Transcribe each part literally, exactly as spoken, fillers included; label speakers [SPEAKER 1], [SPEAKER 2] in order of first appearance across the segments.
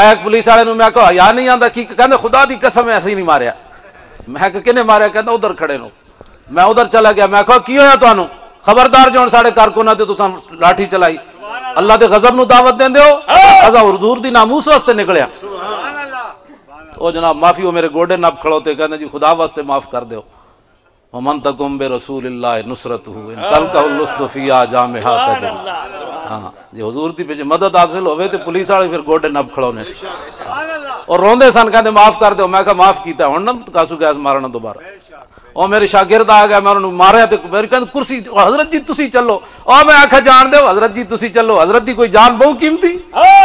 [SPEAKER 1] ایک پولیس والے میں کہا یا نہیں آتا کی کہ خدا دی قسم ایسے ہی نہیں ماریا. میں کہ کنے ماریا؟ کہتا ادھر کھڑے نو. میں ادھر چلا گیا. میں کہا کی ہویا تانوں؟ خبردار جو ساڑے کارکونا تے تساں لاٹھی چلائی. اللہ دے غضب نو دعوت دیندے ہو؟ ازا حضور دی ناموس واسطے نکلیا. او جناب معافی ہو میرے گوڑے نب کھڑوتے کہتے جی خدا واسطے معاف کر دیو. ومن تکم برسول اللہ نصرتہ ان تلقہ اللصد فی آجامہا تجد. ہاں جی حضور دی پیچھے مدد حاصل ہوئے تے پولیس والے پھر گوڑے نب کھڑونے اور روندے سن کہتے معاف کر دیو. میں کہا معاف کیتا ہوں نا کاسو گیس مارنا دوبارہ. اور میرے شاگرد آ گیا. میں انہوں نے ماریا تے میرے کہتے کرسی حضرت جی تسی چلو. اور میں آکھا جان دیو حضرت جی تسی چلو. حضرت دی کوئی جان بہو قیمتی.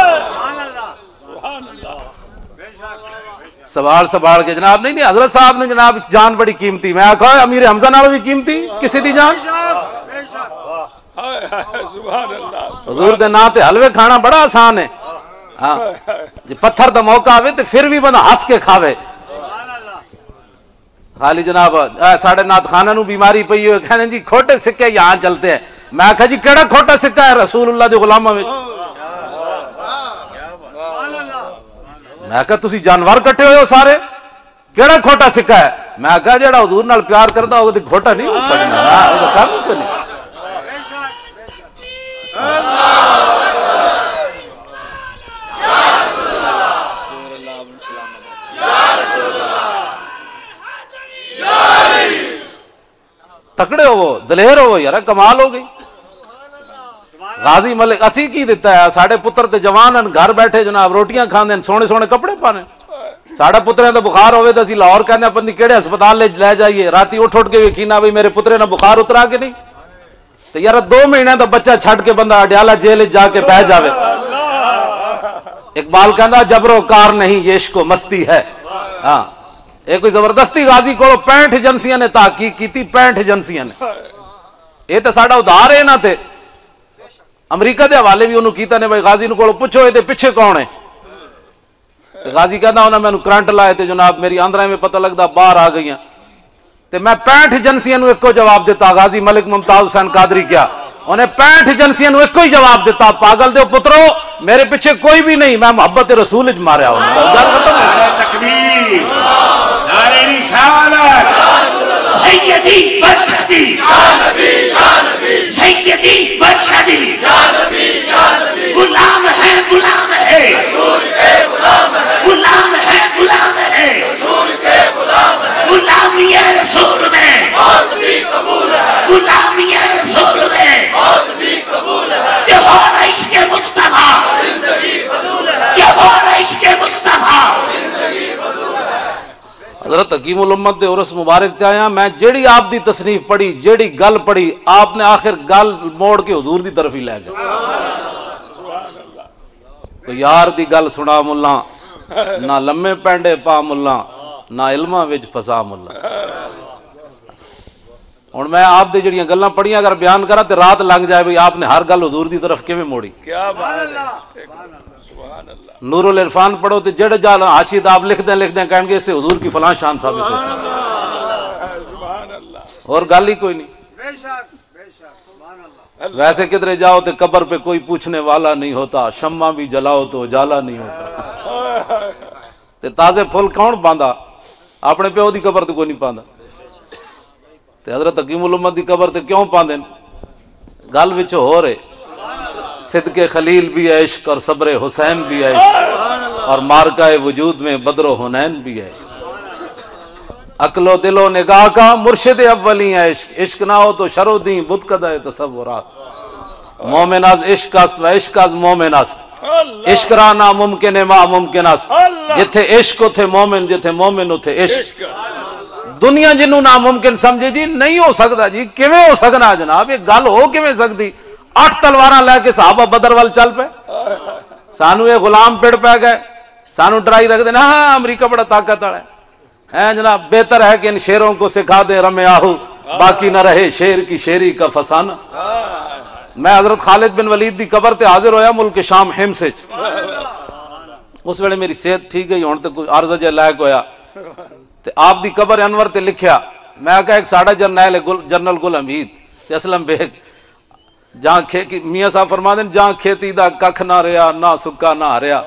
[SPEAKER 1] سوال سوال کے جناب نہیں نہیں حضرت صاحب نے جناب جان بڑی قیمتی. میں آکھا امیر حمزہ نالوں بھی قیمتی کسی دی جان. حضور دے نا تے حلوے کھانا بڑا آسان ہے. ہاں جی پتھر دا موقع آوے تے پھر بھی بندہ ہنس کے کھاوے. خالی جناب ساڑھے نات خانہ نو بیماری پئی ہوئے کہنے جی کھوٹے سکے یہاں چلتے ہیں. میں کہا جی کیڑا کھوٹا سکہ ہے رسول اللہ دے غلامہ میں. میں کہا تسی جانور کٹے ہوئے ہو سارے کیڑا کھوٹا سکہ ہے. میں کہا جیڑا حضور نال پیار کردا ہوگا تے کھوٹا نہیں ہو سکتا. تکڑے ہو دلیر ہو یار کمال ہو گئی. غازی ملک اسی کی دیتا ہے ساڑھے پتر تے جوان ہیں گھر بیٹھے جناب روٹیاں کھاندے ہیں سونے سونے کپڑے پانے. ساڑھے پترے تو بخار ہوئے تو اسی لاہور کہنے اپنی کیڑے ہسپتال لے لے جائیے. راتی اٹھ اٹھ کے یقینا بھئی میرے پترے نے بخار اترا کے نہیں. تو یار دو مہینے تو بچہ چھٹ کے بندہ اڈیالہ جیل جا کے بہ جاوے. اقبال کہندا جبر و کار نہیں یہ عشق و مستی ہے. ہاں ایک کوئی زبردستی غازی کو پینٹ ایجنسیاں نے تحقیق کی تھی. پینٹ ایجنسیاں نے یہ تو ساڑا ادھار ہے نہ تھے. امریکہ دے حوالے بھی انہوں کیتا نے بھائی غازی نو کو پوچھو یہ پیچھے کون ہے. غازی کہتا انہوں نے میں کرنٹ لائے تھے جناب میری آندرائیں میں پتہ لگتا باہر آ گئی ہیں. تے میں پینٹ ایجنسیاں نو ایک کو جواب دیتا. غازی ملک ممتاز حسین قادری کیا انہیں پینٹ ایجنسیاں نو ایک کو ہی جواب دیتا پاگل دیو پترو میرے پیچھے کوئی بھی نہیں میں محبت رسول اج ماریا ہوں. تکبیر نعرہ رسالت سیدی برشدی سیدی برشدی غلام ہے غلام ہے غلام ہے غلام ہے غلامی رسول میں غلامی رسول میں تہوار عشق مصطفیٰ تہوار عشق مصطفیٰ. حضرت حکیم الامت دے عرس مبارک تے آیا میں جیڑی آپ دی تصنیف پڑھی جیڑی گل پڑھی آپ نے آخر گل موڑ کے حضور دی طرف ہی لے گئے. تو یار دی گل سنا ملا نہ لمے پینڈے پا ملا نہ علمہ وچ پھسا ملا. اور میں آپ دے جڑیاں گلاں پڑھیاں اگر بیان کرا تے رات لنگ جائے بھئی آپ نے ہر گل حضور دی طرف کیویں موڑی. کیا بات ہے سبحان اللہ. نور العرفان پڑھو تو جڑ جال حاشیت آپ لکھ دیں لکھ دیں کہیں گے اس سے حضور کی فلاں شان ثابت ہوتی ہے اور گل ہی کوئی نہیں. ویسے کدھر جاؤ تو قبر پہ کوئی پوچھنے والا نہیں ہوتا شمع بھی جلاؤ تو اجالا نہیں ہوتا. تے تازے پھول کون باندھا اپنے پیو دی قبر تو کوئی نہیں پاندا. تے حضرت حکیم الامت دی قبر تے کیوں پاندے گل وچ ہو رہے. صدق خلیل بھی ہے عشق اور صبر حسین بھی ہے عشق اور مارکہ وجود میں بدر و حنین بھی ہے. عقل و دل و نگاہ کا مرشد اولی ہے عشق. عشق نہ ہو تو شر و دین بت قدہ تصورات. مومن از عشق است و عشق از مومن است. عشق را ناممکن ہے ما ممکن است. جتھے عشق تھے مومن جتھے مومن تھے عشق. دنیا جنوں ناممکن سمجھے جی نہیں ہو سکتا جی کیویں ہو سکنا جناب یہ گل ہو کیویں سکتی. اٹھ تلواراں لے کے صحابہ بدر وال چل پے سانو یہ غلام پڑ پہ گئے سانو ڈرائی رکھ دینا ہاں امریکہ بڑا طاقت والا ہے جناب. بہتر ہے کہ ان شیروں کو سکھا دے رمے آہو باقی نہ رہے شیر کی شیری کا فسانہ. میں حضرت خالد بن ولید دی قبر تے حاضر ہویا ملک شام ہم سے اس ویلے میری صحت ٹھیک گئی ہوں تے کوئی عرض جے لائق ہویا تے آپ دی قبر انور تے لکھیا. میں کہا ایک ساڑھا جرنیل جنرل گل حمید تے اسلم بیگ جہاں میاں صاحب فرما دیں جہاں کھیتی دا ککھ نہ رہا نہ سکا نہ ہریا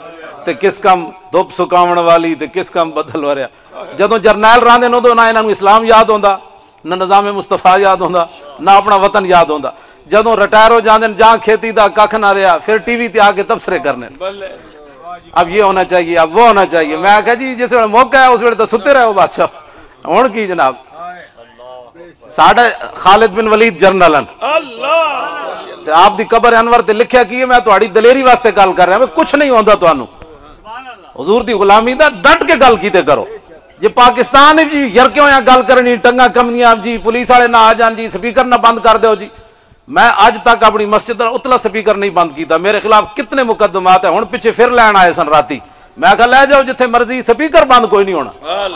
[SPEAKER 1] تے کس کم دھوپ سکاون والی تے کس کم بدل وریا. جدوں جرنیل راندے نو تو نہ انہاں نوں اسلام یاد ہوندا نہ نظام مصطفیٰ یاد ہوندا نہ اپنا وطن یاد ہوندا. جدوں ریٹائر ہو جاندے جہاں کھیتی دا کھ نہ رہا پھر ٹی وی تے آ کے تبصرے کرنے اب یہ ہونا چاہیے اب وہ ہونا چاہیے. میں کہا جی جس ویلے موقع ہے اس ویلے تو ستے رہو بادشاہ. ہن کی جناب ساڈا خالد بن ولید جرنل تے آپ دی قبر انور تے لکھیا کی ہے میں تہاڈی دلیری واسطے گل کر رہا ہوں کچھ نہیں ہوندا تانوں حضور دی غلامی دا ڈٹ کے گل کیتے کرو. جی پاکستان جی یرکے ہویا گل کرنی ٹنگا کمنیاں جی پولیس والے نہ آ جان جی سپیکر نہ بند کر دیو جی. میں اج تک اپنی مسجد دا اتلا سپیکر نہیں بند کیتا. میرے خلاف کتنے مقدمات ہیں ہن پیچھے پھر لین آئے سن راتی. میں کہا لے جاؤ جتھے مرضی سپیکر بند کوئی نہیں ہونا.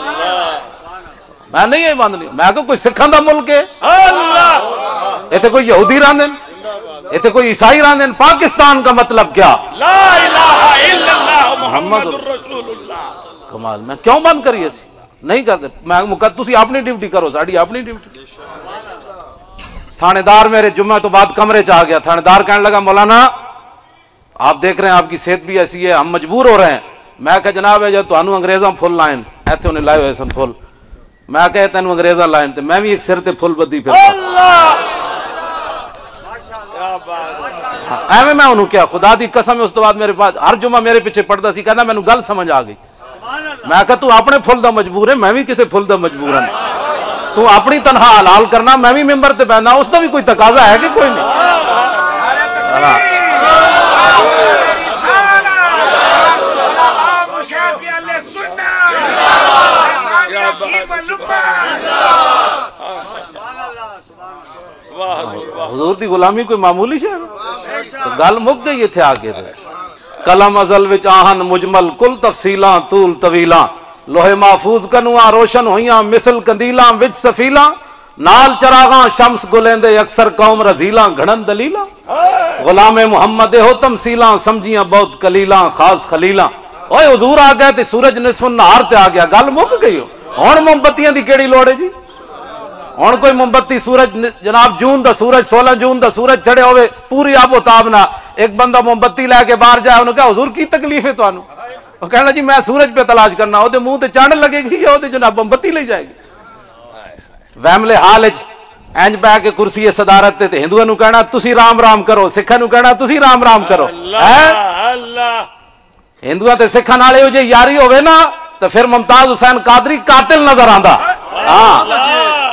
[SPEAKER 1] میں نہیں بند نہیں. میں کہ کوئی سکھاں دا ملک ہے ایتھے کوئی یہودی راندے ایتھے کوئی عیسائی راندے. پاکستان کا مطلب کیا
[SPEAKER 2] لا الہ الا اللہ محمد رسول اللہ.
[SPEAKER 1] کمال میں کیوں بند کریے سی نہیں کرتے. میں مقدس تسی اپنی ڈیوٹی کرو ساڈی اپنی ڈیوٹی. تھانے دار میرے جمعہ تو بعد کمرے چ آ گیا. تھانے دار کہنے لگا مولانا آپ دیکھ رہے ہیں آپ کی صحت بھی ایسی ہے ہم مجبور ہو رہے ہیں. میں کہا جناب ہے جب تانوں انگریزاں پھل لائن ایتھے انہیں لائے ہوئے سن پھل. میں کہا تینوں انگریزاں لائن تے میں بھی ایک سر تے پھل بدی پھر ایویں میں انہوں کیا خدا دی قسم. اس تو بعد میرے پاس ہر جمعہ میرے پیچھے پڑھتا سی کہنا مینوں گل سمجھ آ گئی. میں کہا تو اپنے پھل دا مجبور ہے میں بھی کسے پھل دا مجبور ہوں. تو اپنی تنہا حلال کرنا میں بھی ممبر تے بیٹھنا اس دا بھی کوئی تقاضا ہے کہ کوئی نہیں. حضور دی غلامی کوئی معمولی شے تو گل مک گئی تھے آگے دے. قلم ازل وچ آہن مجمل کل تفصیلاں طول طویلاں لوہے محفوظ کنواں روشن ہویاں مثل کندیلاں وچ سفیلاں نال چراغاں شمس گلیندے اکثر قوم رزیلاں گھڑن دلیلاں غلام محمد ہو تمثیلاں سمجھیاں بہت کلیلاں خاص خلیلاں. اوے حضور آ گئے تے سورج نصف النہار تے آ گیا گل مک گئی. ہن موم بتیاں دی کیڑی لوڑ ہے جی. ہن کوئی موم بتی سورج جناب جون دا سورج سولہ جون دا سورج چڑھے ہوئے پوری آب و تاب نہ ایک بندہ موم بتی لے کے باہر جائے انہوں کہا حضور کی تکلیف ہے تانوں. وہ کہنا جی میں سورج پہ تلاش کرنا وہ منہ تے چاند لگے گی یا وہ جناب موم بتی لے جائے گی. ویملے حال وچ اینج پہ کے کرسی صدارت تے تے ہندوؤں نوں کہنا تسی رام رام کرو سکھاں نوں کہنا تسی رام رام کرو.
[SPEAKER 2] اللہ
[SPEAKER 1] ہندوؤں تے سکھاں نال ایہو جی یاری ہوے نا تو پھر ممتاز حسین قادری قاتل نظر آندا. ہاں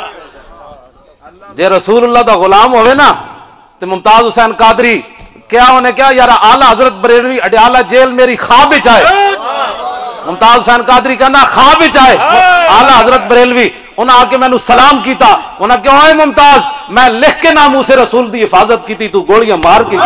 [SPEAKER 1] جے رسول اللہ دا غلام ہوئے نا تو ممتاز حسین قادری کیا انہیں کیا یار آلہ حضرت بریلوی اڈیالہ جیل میری خواب وچ آئے. ممتاز حسین قادری کہنا خواب وچ آئے آلہ حضرت بریلوی انہاں آ کے میں نو سلام کیتا. انہاں کہا اے ممتاز میں لکھ کے ناموس رسول دی حفاظت کیتی تو گولیاں مار کے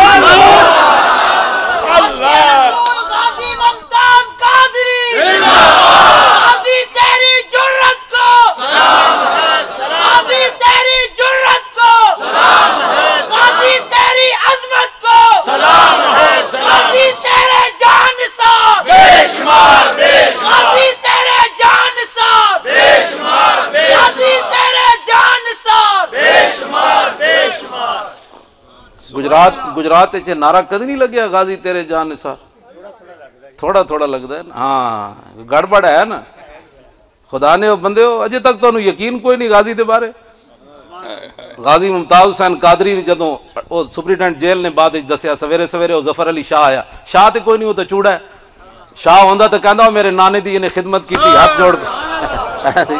[SPEAKER 1] گجرات گجرات چ نعرہ کدی نہیں لگیا غازی تیرے جان نثار. تھوڑا تھوڑا لگتا ہے ہاں گڑبڑ ہے نا. خدا نے بندے ہو اجے تک تو یقین کوئی نہیں غازی دے بارے. غازی ممتاز حسین قادری نے جدوں وہ سپرنٹینڈنٹ جیل نے بعد دسیا سویرے سویرے وہ ظفر علی شاہ آیا. شاہ تے کوئی نہیں وہ تو چوڑا ہے. شاہ ہوندا تو کہندا میرے نانے دی انہیں خدمت کی تھی ہاتھ جوڑ کے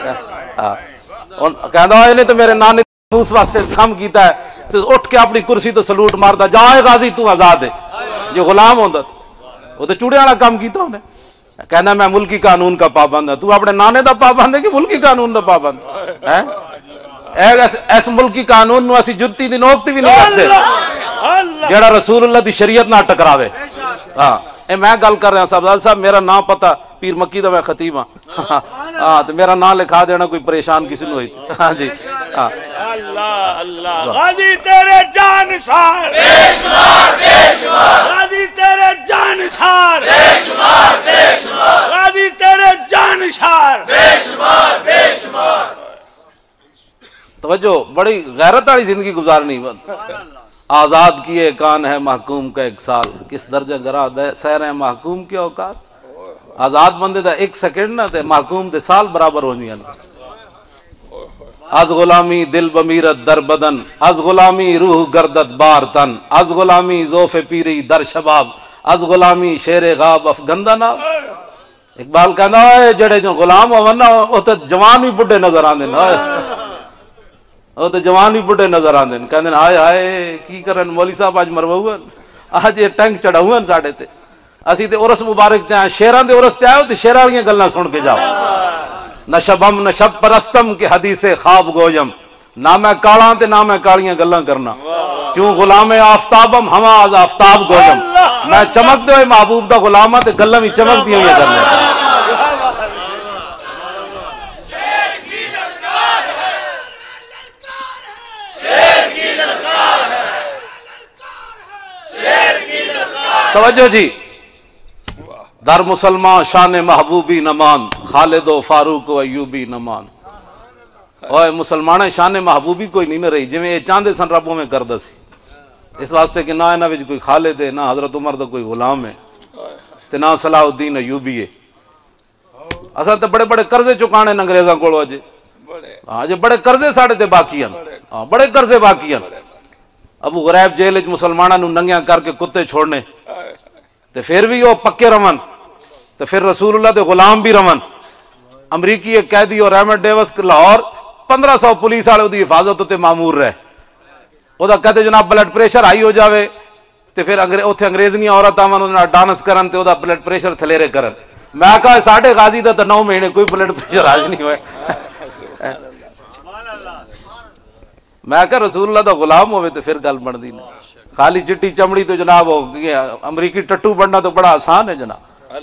[SPEAKER 1] کہندا انہیں تو میرے نانے اس واسطے کم کیتا ہے تو اٹھ کے اپنی کرسی تو سلوٹ ماردا جائے غازی تو آزاد ہے. جو غلام ہوندا وہ تو چوڑے والا کام کیتا انہیں. کہنا میں ملکی قانون کا پابند ہوں. تو اپنے نانے دا پابند ہے کہ ملکی قانون دا پابند ہے؟ ایس ملکی قانون نو اسی جتی دی نوکتی بھی نہیں رکھتے جیڑا رسول اللہ دی شریعت نہ ٹکراوے. ہاں اے میں گل کر رہا صاحب صاحب میرا نام پتا پیر مکی دا میں خطیب ہاں ہاں تو میرا نام لکھا دینا کوئی پریشان کسی نے ہوئی. ہاں جی ہاں
[SPEAKER 2] اللہ اللہ غازی تیرے جانشار بے شمار بے شمار غازی تیرے جانشار بے شمار بے شمار غازی تیرے جانشار بے شمار بے شمار.
[SPEAKER 1] توجہ بڑی غیرت والی زندگی گزارنی. آزاد کیے کان ہے محکوم کا ایک سال کس درجہ گرا سیر ہے محکوم کی اوقات. آزاد بندے دا ایک سیکنڈ نہ تے محکوم دے سال برابر ہو جیاں. از غلامی دل بمیرت در بدن، از غلامی روح گردت بار تن، از غلامی زوف پیری در شباب، از غلامی شیر غاب افگندہ نام. اقبال کہنا ہے جڑے جو غلام ہو نا وہ تو جوان بھی بڈھے نظر آندے نا، وہ تو جوان بھی بڈھے نظر آندے کہندے ہائے ہائے کی کرن مولوی صاحب اج مرواؤ اج یہ ٹینک چڑھاؤ ساڈے تے اسی تے عرس مبارک تے شیراں دے عرس تے آئے تے شیراں والیاں گلاں سن کے جاؤ. نہ شبم نہ شب پرستم کے حدیث خواب گویم، نہ میں کاڑاں تے نہ میں کاڑیاں گلاں کرنا، کیوں غلام آفتابم ہما از آفتاب گویم. میں چمک دے ہوئے محبوب دا غلام تے گلاں بھی چمک دی ہوئی کرنا. توجہ جی، در مسلمان شان محبوبی نمان، خالد و فاروق و ایوبی نمان. اوے مسلمان شان محبوبی کوئی نہیں نہ رہی جویں اے چاندے سن ربوں میں کردا سی. اس واسطے کہ نہ انہاں وچ کوئی خالد ہے، نہ حضرت عمر دا کوئی غلام ہے تے نہ صلاح الدین ایوبی ہے. اساں تے بڑے بڑے قرضے چکانے انگریزاں کولوں اجے. ہاں جے بڑے قرضے ساڈے تے باقی ہیں. ہاں بڑے قرضے باقی ہیں. ابو غریب جیل وچ مسلماناں نوں ننگیاں کر کے کتے چھوڑنے تے پھر بھی وہ پکے رون تے پھر رسول اللہ دے غلام بھی رون. امریکی ایک قیدی اور احمد ڈیوس لاہور پندرہ سو پولیس والے دی حفاظت تے مامور رہے. وہ کہتے جناب بلڈ پریشر ہائی ہو جاوے تے پھر اتنے انگریزنیاں عورت آون ڈانس کرن تے وہ بلڈ پریشر تھلیرے کرن. میں کہا ساڈے غازی دا تے نو مہینے کوئی بلڈ پریشر حاج نہیں ہوئے. میں کہا رسول اللہ دا غلام ہوئے تے پھر گل بندی نہیں. خالی چٹی چمڑی تو جناب ہو امریکی ٹٹو بننا تو بڑا آسان ہے جناب.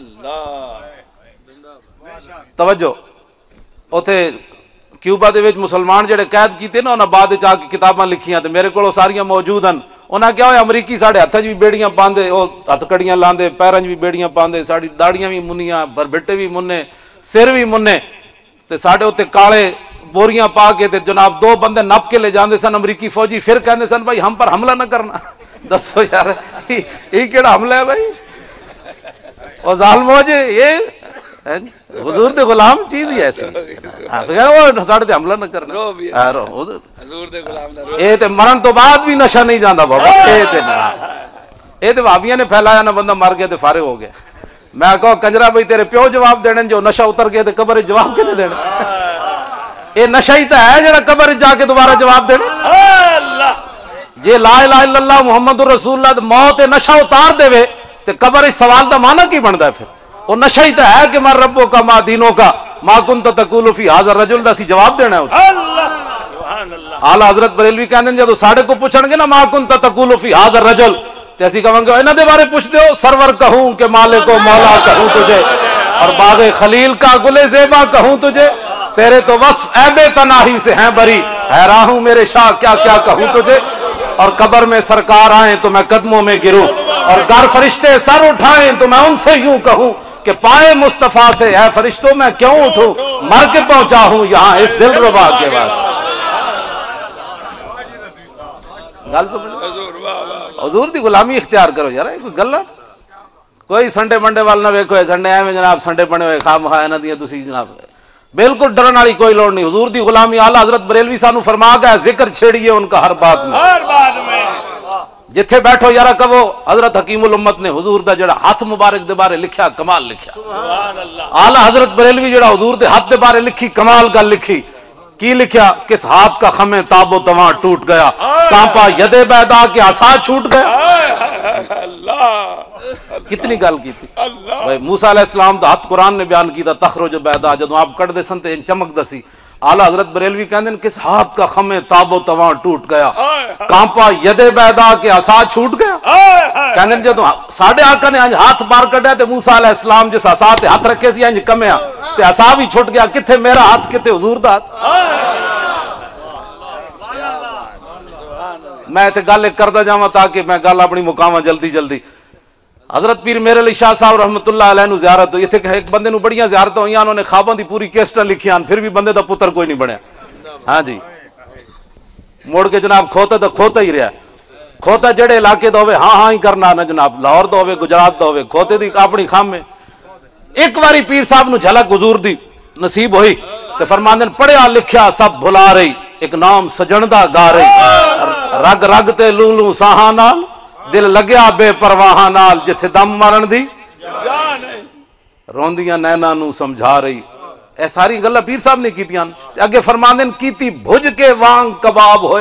[SPEAKER 1] توجہ، اوتھے کیوبا دے وچ مسلمان جڑے قید کیتے نا انہاں بعد وچ آ کے کتاباں لکھیاں تے میرے کول ساریاں موجود ہیں. انہاں کیا ہوئے امریکی ساڈے ہتھ وچ بھی بیڑیاں پاندے، او ہتھ کڑیاں لاندے، پیراں وچ بھی بیڑیاں پاندے، ساڈی داڑیاں بھی منیاں، بربٹے بھی مننے، سر بھی مننے تے ساڈے اوتے کالے بوریاں پا کے تے جناب دو بندے نپ کے لے جاندے سن امریکی فوجی. پھر کہندے سن بھائی ہم پر حملہ نہ کرنا. دسو یار یہ کیڑا حملہ ہے بھائی؟ او ظالمو جی یہ حضور دے غلام چیز ہی ایسی وہ ساڈے تے حملہ نہ کرنا.
[SPEAKER 2] حضور دے غلام دا
[SPEAKER 1] اے تے مرن تو بعد بھی نشہ نہیں جاندا بابا. اے تے اے تے وہابیاں نے پھیلایا نا بندہ مر گیا تے فارغ ہو گیا. میں کہو کنجرا بھائی تیرے پیو جواب دینے جو نشہ اتر گیا تے قبر جواب کنے دینا؟ اے نشہ ہی تے ہے جڑا قبر جا کے دوبارہ جواب دینا. جے لا الہ الا اللہ محمد رسول اللہ موت نشہ اتار دے وے تے قبر اس سوال دا معنی کی بندا ہے؟ پھر وہ نشہ ہی تو ہے کہ مر ربوں کا ما دینوں کا ما کنت تقول فی ھذا الرجل دا سی جواب دینا ہے. اعلی حضرت بریلوی کہندے جدوں ساڈے کو پوچھن گے نا ما کنت تقول فی ھذا الرجل تے اسی کہاں گے انہاں دے بارے پوچھ دیو سرور کہوں کہ مالک و مولا کہوں تجھے اور باغ خلیل کا گل زیبا کہوں تجھے. تیرے تو وصف عیب تناہی سے ہیں بری، حیران ہوں میرے شاہ کیا کیا کہوں تجھے. اور قبر میں سرکار آئیں تو میں قدموں میں گروں اور گر فرشتے سر اٹھائیں تو میں ان سے یوں کہوں کہ پائے مصطفیٰ سے اے فرشتوں میں کیوں اٹھوں، مر کے پہنچا ہوں یہاں اس دل ربا کے بعد. گل سمجھ حضور دی غلامی اختیار کرو یار. کوئی گل ہے کوئی سنڈے منڈے وال نہ ویکھو سنڈے ایویں جناب سنڈے بنے ہوئے خواہ مخواہ انہاں دیاں تسی جناب بالکل ڈرن والی کوئی لوڑ نہیں. حضور دی غلامی اعلیٰ حضرت بریلوی سانو فرما گیا ذکر چھیڑیے ان کا ہر بات میں،
[SPEAKER 2] ہر بات میں.
[SPEAKER 1] جتھے بیٹھو یارا کہو حضرت حکیم الامت نے حضور دا جڑا ہاتھ مبارک دے بارے لکھیا کمال لکھیا.
[SPEAKER 2] سبحان اللہ.
[SPEAKER 1] اعلیٰ حضرت بریلوی جڑا حضور دے ہاتھ دے بارے لکھی کمال گل لکھی. کی لکھیا؟ کس ہاتھ کا خم تاب و تواں ٹوٹ گیا، کانپا ید بیدا کے عصا چھوٹ گیا.
[SPEAKER 2] اللہ
[SPEAKER 1] کتنی گل کی تھی بھائی. موسیٰ علیہ السلام دا ہاتھ قرآن نے بیان کیتا تخرج بیدا جدوں آپ کٹ دے سن تے چمک دسی. اعلیٰ حضرت بریلوی کہندے کس ہاتھ کا خم تاب و تواں ٹوٹ گیا، کانپا ید بیدا کے عصا چھوٹ گیا. کہندے جدوں ساڈے آقا نے انج ہاتھ باہر کڈیا تے موسیٰ علیہ السلام جس عصا تے ہاتھ رکھے سی انج کمیا تے عصا بھی چھٹ گیا. کتھے میرا ہاتھ کتے حضور دا ہاتھ. میں تے گل کردا جاواں تاکہ میں گل اپنی مکاواں جلدی جلدی. حضرت پیر میرے علی شاہ صاحب رحمت اللہ علیہ نو زیارت ہوئی. اتنے ایک بندے نو بڑیاں زیارتیں ہوئی، انہوں نے خواباں دی پوری کیسٹاں لکھیاں، پھر بھی بندے دا پتر کوئی نہیں بنیا. ہاں جی مڑ کے جناب کھوتا تو کھوتا ہی رہا. کھوتا جڑے علاقے دا ہوئے ہاں ہاں ہی کرنا نہ جناب، لاہور دا ہوئے گجرات دا ہوئے، کھوتے دی اپنی خام میں. ایک باری پیر صاحب نو جھلک حضور دی نصیب ہوئی تے فرماندے پڑھیا لکھیا سب بھلا رہی ایک نام سجن دا گا رہی رگ رگ تے لولو ساہاں نال دل لگیا بے پرواہاں نال جتھے دم مرن دی روندیاں نینا نو سمجھا رہی اے ساری گلاں پیر صاحب نے کیتیاں اگے فرماندے کیتی بھج کے وانگ کباب ہوئے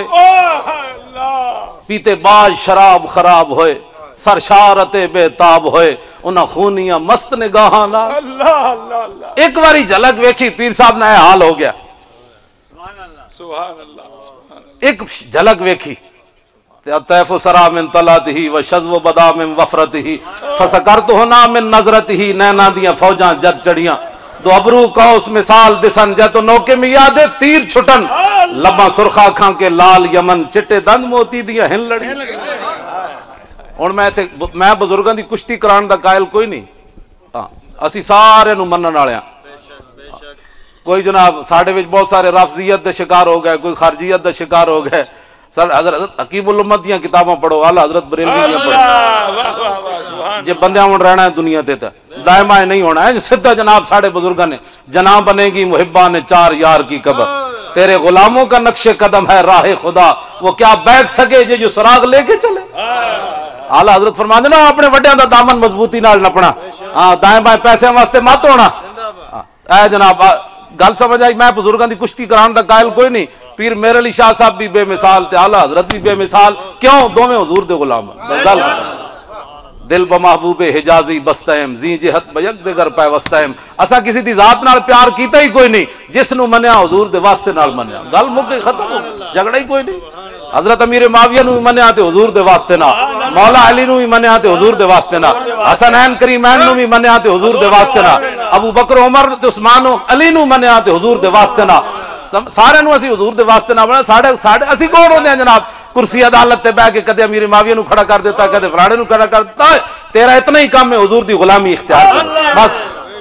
[SPEAKER 1] پیتے باز شراب خراب ہوئے سرشارت بے تاب ہوئے انہاں خونیاں مست نگاہاں نال
[SPEAKER 2] اللہ اللہ اللہ
[SPEAKER 1] ایک باری جھلک ویکھی پیر صاحب نے حال ہو گیا
[SPEAKER 2] سبحان اللہ
[SPEAKER 1] ایک جھلک ویکھی طیف سرا من طلعتہ و شذو بدا من وفرتہ فسکرتہنا من نظرتہ نینا دیاں فوجاں جد چڑیاں دو ابرو قوس مثال دسن جے تو نوکے میں یادے تیر چھٹن لباں سرخا کھاں کے لال یمن چٹے دند موتی دیاں ہن لڑی اور میں تے میں بزرگاں دی کشتی کران دا قائل کوئی نہیں ہاں اسی سارے نو منن والے کوئی جناب ساڈے وچ بہت سارے رافضیت دے شکار ہو گئے کوئی خارجیت دے شکار ہو گئے سر حضرت حکیم الامت دیاں کتاباں پڑھو اعلی حضرت بریلوی دیاں پڑھو جے بندے ہون رہنا ہے دنیا تے تے دائمہ نہیں ہونا ہے سدھا جناب ساڑھے بزرگاں نے جناب بنے گی محبہ نے چار یار کی قبر تیرے غلاموں کا نقش قدم ہے راہ خدا وہ کیا بیٹھ سکے جے جو سراغ لے کے چلے اعلی حضرت فرما دینا اپنے وڈیاں دا دامن مضبوطی نال نپنا ہاں دائیں بائیں پیسے واسطے مت ہونا اے جناب گل سمجھ آئی میں بزرگاں دی کشتی کران دا قائل کوئی نہیں پیر میرے علی شاہ صاحب بھی بے مثال تے اعلی حضرت بھی بے مثال کیوں دو میں حضور دے غلام گل دل بمحبوب حجازی بستہم زی جہت بیک دگر پہ وستہم اسا کسی دی ذات نال پیار کیتا ہی کوئی نہیں جس نو منیا حضور دے واسطے نال منیا گل مک گئی ختم ہو جھگڑا ہی کوئی نہیں حضرت امیر معاویہ نو منیا تے حضور دے واسطے نال مولا علی نو بھی منیا تے حضور دے واسطے نال حسنین کریمین نو بھی منیا تے حضور دے واسطے نال ابو بکر عمر تے عثمان علی نو منیا تے حضور دے واسطے نال سارے نو اسی حضور دے واسطے نہ بنا ساڑھے ساڑھے اسی کون ہوندے ہیں جناب کرسی عدالت تے بیٹھ کے کدے امیر معاویہ نو کھڑا کر دیتا کدے فلانے نو کھڑا کر دیتا تیرا اتنا ہی کام ہے حضور دی غلامی اختیار کر بس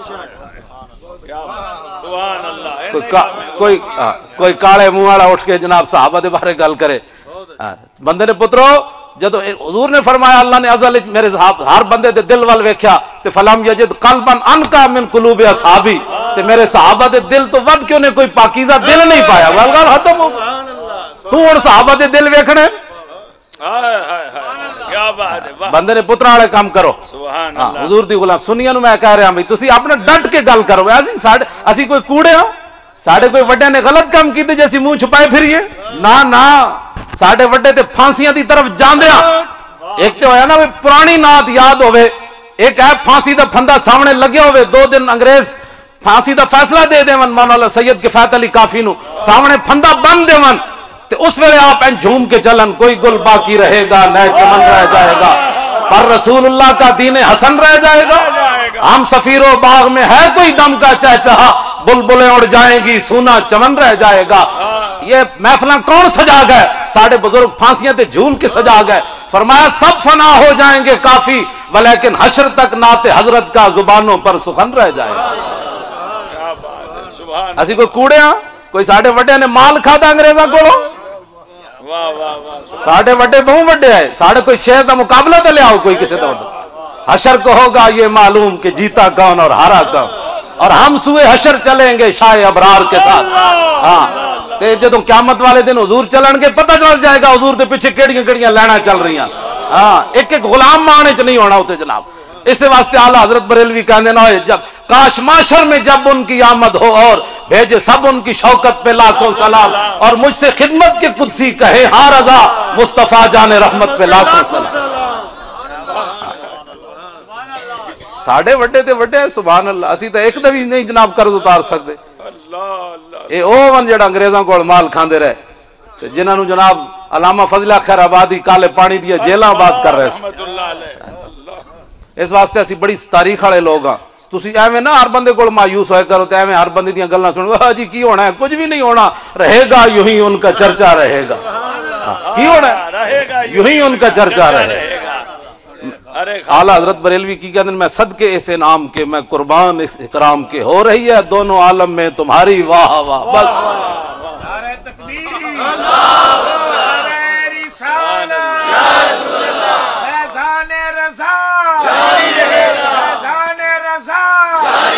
[SPEAKER 1] کوئی کوئی کوئی کالے منہ والا اٹھ کے جناب صحابہ دے بارے گل کرے بندے نے پترو جدو حضور نے فرمایا اللہ نے ازل میرے ہر بندے دے دل وال ویکھیا تے فلم یجد قلبا انکا من قلوب اصحابی تے میرے صحابہ دے دل تو ود کیوں نے کوئی پاکیزہ دل نہیں پایا گل گل ختم ہو تو ہن صحابہ دے دل ویکھنے
[SPEAKER 2] کیا بات ہے
[SPEAKER 1] بندے نے پترا والے کام کرو
[SPEAKER 2] سبحان اللہ
[SPEAKER 1] حضور دی غلام سنیاں نو میں کہہ رہا ہوں تسی اپنے ڈٹ کے گل کرو اسی ساڈے اسی کوئی کوڑے ہاں ساڈے کوئی وڈے نے غلط کام کیتے جیسی منہ چھپائے پھریے نہ نہ ساڈے وڈے تے پھانسیاں دی طرف جاندیاں ایک تے ہویا نا پرانی نعت یاد ہوئے ایک ہے پھانسی دا پھندا سامنے لگے ہوئے دو دن انگریز پھانسی دا فیصلہ دے دے من مولانا سید کفایت علی کافی نو سامنے پھندا بند دے من تے اس ویلے آپ این جھوم کے چلن کوئی گل باقی رہے گا نہ چمن رہ جائے گا پر رسول اللہ کا دین حسن رہ جائے گا ہم سفیر و باغ میں ہے کوئی دم کا چہچہا بلبلیں اڑ جائیں گی سونا چمن رہ جائے گا یہ محفلاں کون سجا گئے ساڑھے بزرگ پھانسیاں تے جھول کے سجا گئے فرمایا سب فنا ہو جائیں گے کافی ولیکن حشر تک نعت حضرت کا زبانوں پر سخن رہ جائے گا اسی کوئی کوڑے ہاں کوئی ساڑھے وڈے نے مال کھاتا انگریزاں کو ساڑھے وڈے بہوں وڈے آئے ساڑھے کوئی شہر دا مقابلہ تے لے آؤ کوئی کسی تے وڈے حشر کو ہوگا یہ معلوم کہ جیتا کون اور ہارا کون اور ہم سوئے حشر چلیں گے شاہ ابرار کے ساتھ ہاں تے جدوں قیامت والے دن حضور چلن گے پتہ چل جائے گا حضور دے پیچھے کیڑیاں کیڑیاں لینا چل رہی ہیں ہاں ایک ایک غلام مانے چ نہیں ہونا ہوتے جناب اس واسطے اعلیٰ حضرت بریلوی کہندے نہ ہوئے جب کاش معاشر میں جب ان کی آمد ہو اور بھیجے سب ان کی شوکت پہ لاکھوں سلام اور مجھ سے خدمت کے قدسی کہے ہاں رضا مصطفیٰ جان رحمت پہ لاکھوں سلام ساڑھے وڈے تے وڈے سبحان اللہ اسی تے ایک دفعہ نہیں جناب قرض اتار سکتے اے او ون جڑا انگریزاں کول مال کھاندے رہے جنہاں نو جناب علامہ فضل خیر آبادی کالے پانی دیا جیلاں بات کر رہے اس واسطے اسی بڑی تاریخ والے لوگ ہاں تسی ایویں نہ ہر بندے کول مایوس ہوئے کرو تے ایویں ہر بندے دیاں گلاں سن واہ جی کی ہونا ہے کچھ بھی نہیں ہونا رہے گا یوں ہی ان کا چرچا رہے گا کی ہونا ہے یوں ہی ان کا چرچا رہے گا اعلیٰ حضرت بریلوی کی کہتے ہیں میں صدقے اس انعام کے میں قربان اس اکرام کے ہو رہی ہے دونوں عالم میں تمہاری واہ واہ بس
[SPEAKER 2] نعرہ تکبیر نعرہ رسالت فیضان رضا فیضان رضا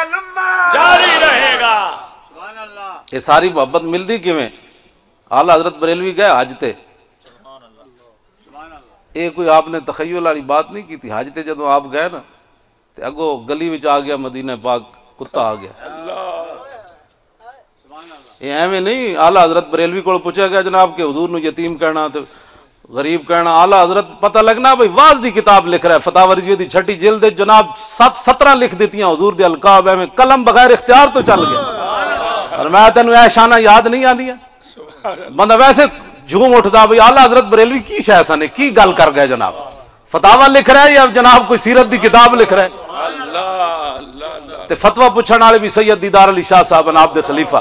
[SPEAKER 2] لمبا لمبا جاری رہے گا.
[SPEAKER 1] یہ ساری محبت ملتی کیویں؟ آلہ حضرت بریلوی گئے حج تے، یہ کوئی آپ نے تخیل والی بات نہیں کی تھی. حج تے جدوں آپ گئے نا تے اگو گلی وچ آ گیا مدینہ پاک کتا آ گیا. یہ ایویں نہیں آلہ حضرت بریلوی کو پوچھا گیا جناب کہ حضور نو یتیم کہنا تے غریب کہنا. آلہ حضرت پتہ لگنا بھئی واز دی کتاب لکھ رہا ہے، فتاوی رضویہ دی چھٹی جلد جناب سات سترہ لکھ دیتی ہیں حضور دے القاب، میں قلم بغیر اختیار تو چل گیا. اور میں تینوں اے شانہ یاد نہیں آندیاں. بندہ ویسے جھوم اٹھدا بھئی آلہ حضرت بریلوی کی شے سنے کی گل کر گئے جناب، فتاوی لکھ رہا ہے یا جناب کوئی سیرت دی کتاب لکھ رہا ہے.
[SPEAKER 2] اللہ
[SPEAKER 1] تے فتوی پوچھن والے بھی سید دیدار علی شاہ صاحب آپ دے خلیفہ.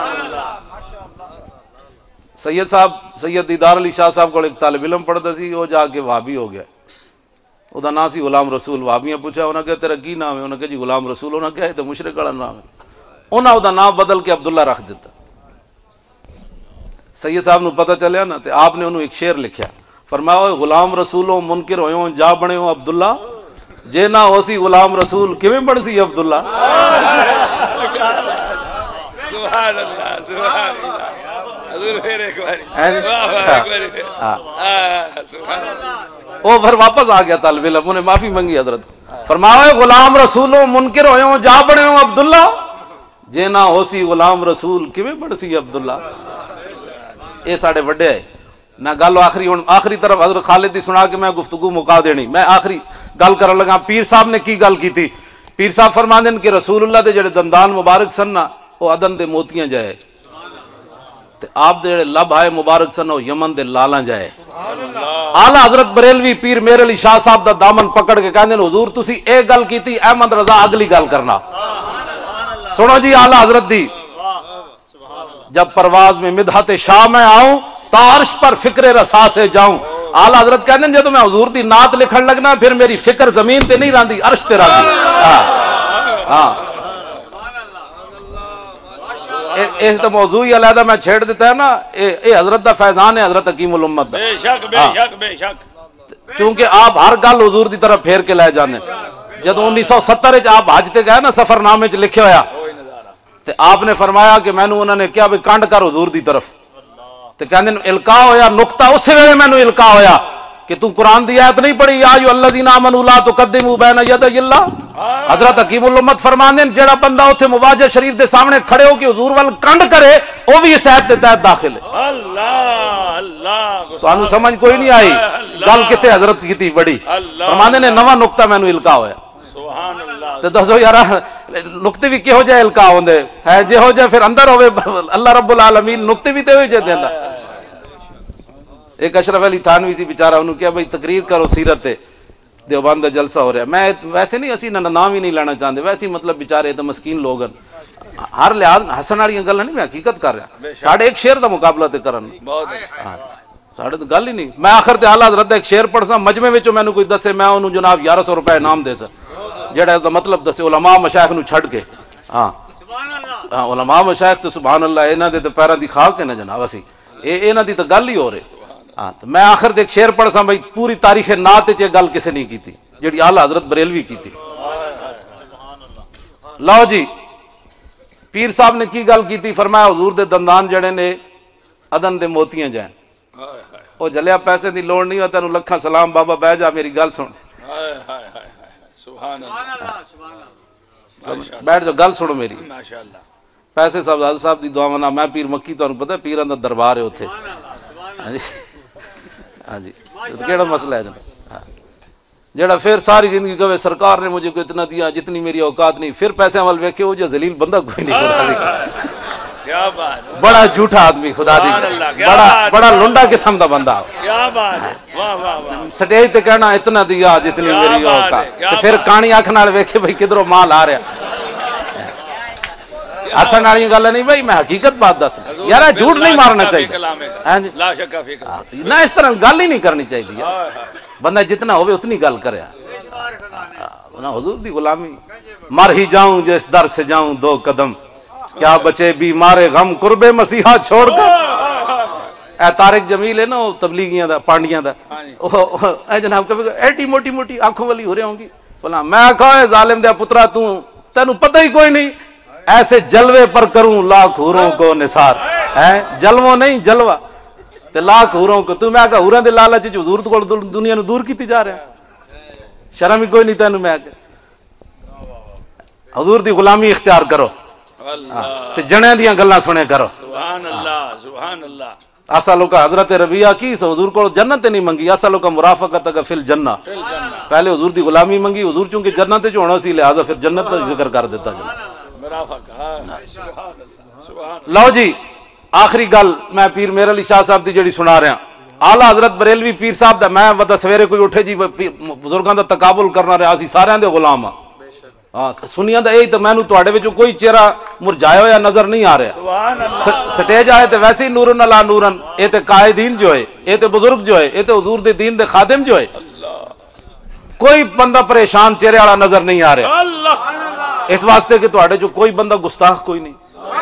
[SPEAKER 1] سید صاحب سید دیدار علی شاہ صاحب کو ایک طالب علم پڑھتا سی، وہ جا کے وہابی ہو گیا. وہ دا نام سی غلام رسول. وہابیاں پوچھا انہاں کہ تیرا کی نام ہے؟ انہاں کہ جی غلام رسول. انہاں کہ تے مشرک والا نام ہے. انہاں او دا نام بدل کے عبداللہ رکھ دیتا. سید صاحب نو پتہ چلیا نا تے آپ نے انہوں ایک شعر لکھیا، فرمایا اوے غلام رسولوں منکر ہویوں جا بنے ہو عبداللہ، جے نہ ہو سی غلام رسول کیویں بن سی عبداللہ.
[SPEAKER 2] سبحان اللہ سبحان اللہ. حضور پھر ایک باری
[SPEAKER 1] وہ پھر واپس آ گیا طالب علم، انہیں معافی منگی حضرت. فرمایا غلام رسولوں منکر ہویوں جا بنے ہو عبداللہ، جے نہ ہو سی غلام رسول کیویں بن سی عبداللہ. یہ ساڑھے وڈے ہے. میں گل آخری ہوں آخری طرف حضرت خالد دی سنا کے میں گفتگو مکا دینی. میں آخری گل کرن لگا. پیر صاحب نے کی گل کی تھی؟ پیر صاحب فرماندے کہ رسول اللہ دے جڑے دندان مبارک سن نا وہ عدن دے موتیاں جائے، تے آپ دے جڑے لب آئے مبارک سن وہ یمن دے لالاں جائے. آلہ حضرت بریلوی پیر میر علی شاہ صاحب دا دامن پکڑ کے کہندے حضور تسی اے گل کیتی، احمد رضا اگلی گل کرنا. سنو جی آلہ حضرت دی، جب پرواز میں مدحت شاہ میں آؤں تا عرش پر فکر رسا سے جاؤں. آلہ حضرت کہتے ہیں جب میں حضور دی نعت لکھن لگنا پھر میری فکر زمین تے نہیں راندی عرش تے راندی. ہاں اس تو موضوع ہی علیحدہ میں چھیڑ دیتا ہے نا. اے حضرت دا فیضان ہے حضرت حکیم الامت دا.
[SPEAKER 2] بے شک بے شک بے شک.
[SPEAKER 1] چونکہ آپ ہر گل حضور دی طرف پھیر کے لے جانے. جب انیس سو ستر وچ آپ حج تے گئے نا سفر نامے وچ لکھے ہویا تے آپ نے فرمایا کہ میں نو انہوں نے کیا بھی کانڈ کر حضور دی طرف. تے کہندے القاء ہویا نقطہ اسی ویلے میں نو القاء ہویا کہ تو قرآن دی آیت نہیں پڑھی یا ایھا الذین آمنوا لا تقدموا بین یدی اللہ. حضرت حکیم الامت فرماندے جڑا بندہ اوتھے مواجہ شریف دے سامنے کھڑے ہو کے حضور وال کنڈ کرے وہ بھی اس آیت دے تحت داخل ہے.
[SPEAKER 2] اللہ اللہ
[SPEAKER 1] تانوں سمجھ کوئی نہیں آئی گل کتے حضرت کیتی بڑی. فرماندے نے نواں نقطہ میں نو القاء ہویا.
[SPEAKER 2] سبحان اللہ.
[SPEAKER 1] تے دسو یار نقطے بھی کہو جائے القاء ہوندے ہے جے ہو جائے پھر اندر ہوے اللہ رب العالمین نقطے بھی تے ہوئی جے دیندا. ایک اشرف علی تھانوی سی بیچارہ انہوں کیا بھئی تقریر کرو سیرت تے دیوبند دا جلسہ ہو رہا ہے. میں ویسے نہیں اسی نام ہی نہیں لینا چاہتے ویسے مطلب بیچارے تو مسکین لوگ ہر لحاظ حسن والی گل نہیں میں حقیقت کر رہا. ساڑھے ایک شعر دا مقابلہ تے کرن ساڑھے تو گل ہی نہیں. میں آخر تے اعلیٰ حضرت ایک شعر پڑھ سا مجمع وچوں مینوں کوئی دسے میں انہوں جناب گیارہ سو روپے انعام دے سا جڑا اس دا مطلب دسے علماء مشائخ نو چھڈ کے. ہاں ہاں علماء مشائخ تو سبحان اللہ انہاں دے تے پیراں دی خاک ہے نا جناب اسی اے انہاں دی تو گل ہی ہو رہی. ہاں تو میں آخر تے ایک شعر پڑھ سا بھائی پوری تاریخ نعت وچ گل کسے نہیں کیتی جڑی اعلیٰ حضرت بریلوی کیتی. لو جی پیر صاحب نے کی گل کیتی فرمایا حضور دے دندان جڑے نے عدن دے موتیاں جائیں. او جلیا پیسے دی لوڑ نہیں ہو تینوں لکھاں سلام بابا بہ جا میری گل سن.
[SPEAKER 2] سبحان اللہ.
[SPEAKER 1] بیٹھ جاؤ گل سنو میری.
[SPEAKER 2] ماشاءاللہ.
[SPEAKER 1] پیسے صاحب صاحب دی دعا نہ میں پیر مکی تانوں پتہ پیراں دا دربار ہے اوتھے. ہاں جی کیڑا مسئلہ ہے جناب جڑا پھر ساری زندگی کہے سرکار نے مجھے کو اتنا دیا جتنی میری اوقات نہیں پھر پیسے وال ویکھے وہ جو ذلیل بندہ کوئی نہیں. خدا دی
[SPEAKER 2] کیا بات.
[SPEAKER 1] بڑا جھوٹا آدمی خدا دی بڑا بڑا لنڈا قسم دا بندہ.
[SPEAKER 2] کیا بات ہے. واہ واہ واہ.
[SPEAKER 1] سٹیج تے کہنا اتنا دیا جتنی میری اوقات تے پھر کہانی اکھ نال ویکھے بھئی کدھروں مال آ رہا. حسن والی گل نہیں بھائی میں حقیقت بات دس یار جھوٹ نہیں مارنا چاہیے نہ اس طرح گل ہی نہیں کرنی چاہیے. بندہ جتنا ہوئے اتنی گل کرے. حضور دی غلامی مر ہی جاؤں جو اس در سے جاؤں دو قدم کیا بچے بیمار غم قرب مسیحا چھوڑ کر. اے طارق جمیل ہے نا وہ تبلیغیاں دا پانڈیاں دا اے جناب کبھی ایڈی موٹی موٹی آنکھوں والی ہو رہی ہوں گی بولا میں کہا ظالم دیا پترا تو تینوں پتہ ہی کوئی نہیں، ایسے جلوے پر کروں لاکھ حوروں کو نثار ہے، جلووں نہیں جلوہ تے لاکھ حوروں کو، تو میں کہا حوراں دے لالچ وچ حضور کو دنیا نو دور کیتی جا رہا، شرم ہی کوئی نہیں تینوں، میں کہ حضور دی غلامی اختیار کرو تے جنے دیاں گلاں سنے کرو.
[SPEAKER 2] سبحان اللہ سبحان اللہ.
[SPEAKER 1] اسالو کا حضرت ربیہ کی سو حضور کو جنت نہیں منگی، اسالو کا مرافقت کا فی الجنہ، پہلے حضور دی غلامی منگی، حضور چونکہ جنت وچ ہونا سی لہذا پھر جنت کا ذکر کر دیتا جناب. لو جی آخری گل میں پیر میر علی شاہ صاحب دی جڑی سنا رہا، آلہ حضرت بریلوی پیر صاحب دا، میں ودا سویرے کوئی اٹھے جی بزرگاں دا تقابل کرنا رہا، اسی سارے دے غلام ہاں. ہاں سنیاں دا یہی تو مینوں تواڈے وچوں کوئی چہرہ مرجایا ہوا نظر نہیں آ رہا. سٹیج آئے تے ویسے ہی نورن علا نورن، اے تے قائدین جو ہے، اے تے بزرگ جو ہے، اے تے حضور دے دین دے خادم جو ہے، کوئی بندہ پریشان چہرے والا نظر نہیں آ رہا، اس واسطے کہ تواڈے جو کوئی بندہ گستاخ کوئی نہیں.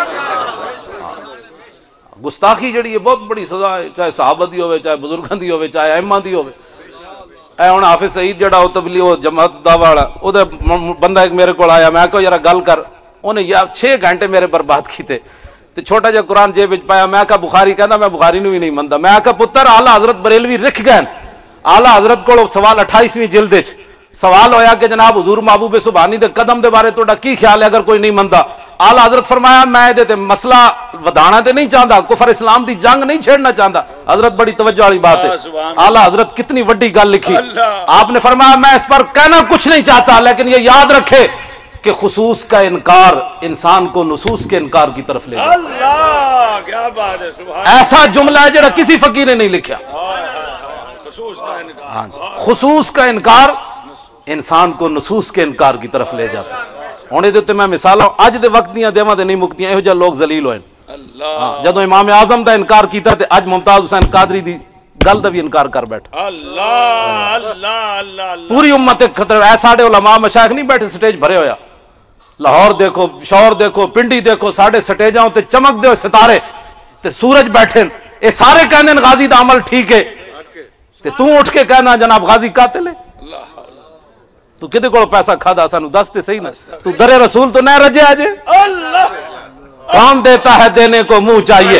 [SPEAKER 1] گستاخی جڑی ہے بہت بڑی سزا ہے، چاہے صحابہ دی ہوئے، چاہے بزرگاں دی ہوئے، چاہے ائمہ دی ہوئے. اے ہن حافظ سعید جڑا او تبلیغ جماعت دعوی والا، او دا بندہ ایک میرے کول آیا، میں کہا یار گل کر، انہیں یا چھ گھنٹے میرے برباد کیتے تے چھوٹا جا قرآن جیب وچ پایا. میں کہا بخاری کہندا میں بخاری نو بھی نہیں مندا. میں کہا پتر اعلی حضرت بریلوی رکھ گئے، اعلی حضرت کول سوال اٹھائیسویں جلد وچ سوال ہویا کہ جناب حضور محبوب سبحانی دے قدم دے بارے تہاڈا کی خیال ہے اگر کوئی نہیں مندا. اعلی حضرت فرمایا میں دے تے مسئلہ ودانا تے نہیں چاہتا، کفر اسلام دی جنگ نہیں چھیڑنا چاہتا. حضرت بڑی توجہ والی بات ہے، اعلی حضرت کتنی وڈی گل لکھی. آپ نے فرمایا میں اس پر کہنا کچھ نہیں چاہتا، لیکن یہ یاد رکھے کہ خصوص کا انکار انسان کو نصوص کے انکار کی طرف لے جائے.
[SPEAKER 2] اللہ کیا بات ہے، سبحان
[SPEAKER 1] ایسا جملہ ہے جڑا کسی فقیر نے نہیں لکھا.
[SPEAKER 2] خصوص کا انکار.
[SPEAKER 1] خصوص کا انکار انسان کو نصوص کے انکار کی طرف لے جاتا. ہن یہ میں مثالاں اج دے وقت دیاں دیواں تے نہیں مکتیاں، ایہو جہے لوگ ذلیل ہوئے.
[SPEAKER 2] اللہ
[SPEAKER 1] جدوں امام اعظم دا انکار کیتا تے اج ممتاز حسین قادری دی گل دا بھی انکار کر بیٹھا.
[SPEAKER 2] اللہ اللہ اللہ.
[SPEAKER 1] پوری امت ایک خطر ہے. ساڈے علماء مشائخ نہیں بیٹھے سٹیج بھرے ہویا، لاہور دیکھو، شور دیکھو، پنڈی دیکھو، ساڈے سٹیجاں تے چمک دے ستارے تے سورج بیٹھے، اے سارے کہندے غازی دا عمل ٹھیک ہے تے تو اٹھ کے کہنا جناب غازی قاتل ہے. تو کدے کول پیسہ کھادا سانو دس تے صحیح نا، تو در رسول تو نہ رجے اجے.
[SPEAKER 2] اللہ
[SPEAKER 1] کام دیتا ہے دینے کو منہ چاہیے.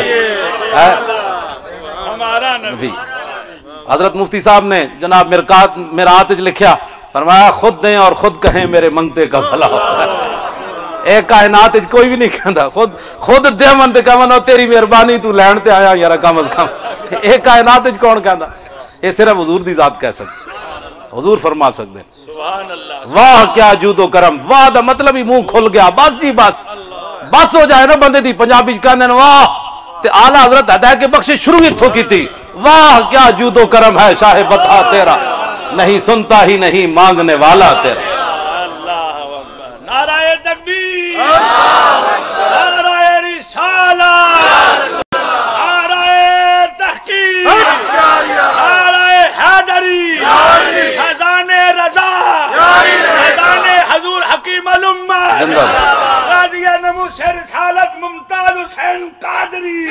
[SPEAKER 2] ہمارا نبی
[SPEAKER 1] حضرت مفتی صاحب نے جناب مرکات میرات وچ لکھیا، فرمایا خود دیں اور خود کہیں میرے منگتے کا بھلا ہوتا ہے. اے کائنات وچ کوئی بھی نہیں کہندا خود خود دیون تے کہون او تیری مہربانی تو لین تے آیا یار کم از کم. اے کائنات وچ کون کہندا؟ اے صرف حضور دی ذات کہہ سکدے، حضور فرما سکدے.
[SPEAKER 2] سبحان اللہ.
[SPEAKER 1] واہ کیا جود و کرم، واہ دا مطلب ہی منہ کھل گیا. بس جی بس بس ہو جائے نا بندے دی. پنجابی چ کہندے واہ تے اعلی حضرت ہدایت کے بخشش شروع ہتھوں کیتی. واہ کیا جود و کرم ہے شاہ بتا تیرا، نہیں سنتا ہی نہیں مانگنے والا تیرا.
[SPEAKER 2] اللہ اکبر. نعرہ تکبیر، نعرہ رسالت، نعرہ تحقیق، نعرہ حیدری، فیضان رضا، فیضان حضور حکیم الامہ، غازی نموس رسالت ممتاز حسین قادری.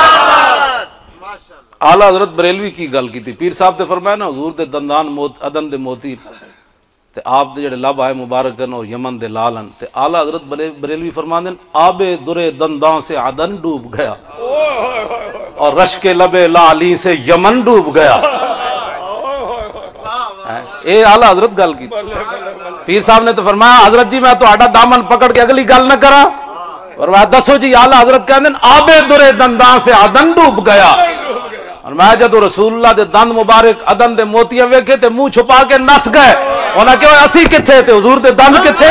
[SPEAKER 1] اعلیٰ حضرت بریلوی کی گل کی تھی. پیر صاحب تے فرمایا نا حضور دے دندان موت ادن دے موتی تے آپ دے جڑے لب آئے مبارکن اور یمن دے لالن تے اعلیٰ حضرت بریلوی فرماندے آب درے دندان سے عدن ڈوب گیا اور رشک لب لالی سے یمن ڈوب گیا. اے اعلیٰ حضرت گل کی. پیر صاحب نے تو فرمایا حضرت جی میں تو آڈا دامن پکڑ کے اگلی گل نہ کرا، فرمایا دسو جی. اعلیٰ حضرت کہندے آب درے دندان سے عدن ڈوب گیا. اور میں جدو رسول اللہ دے دند مبارک ادن دے موتیاں ویکھے تے منہ چھپا کے نس گئے. انہاں کہ اسی کتھے تے حضور دے دند کتھے؟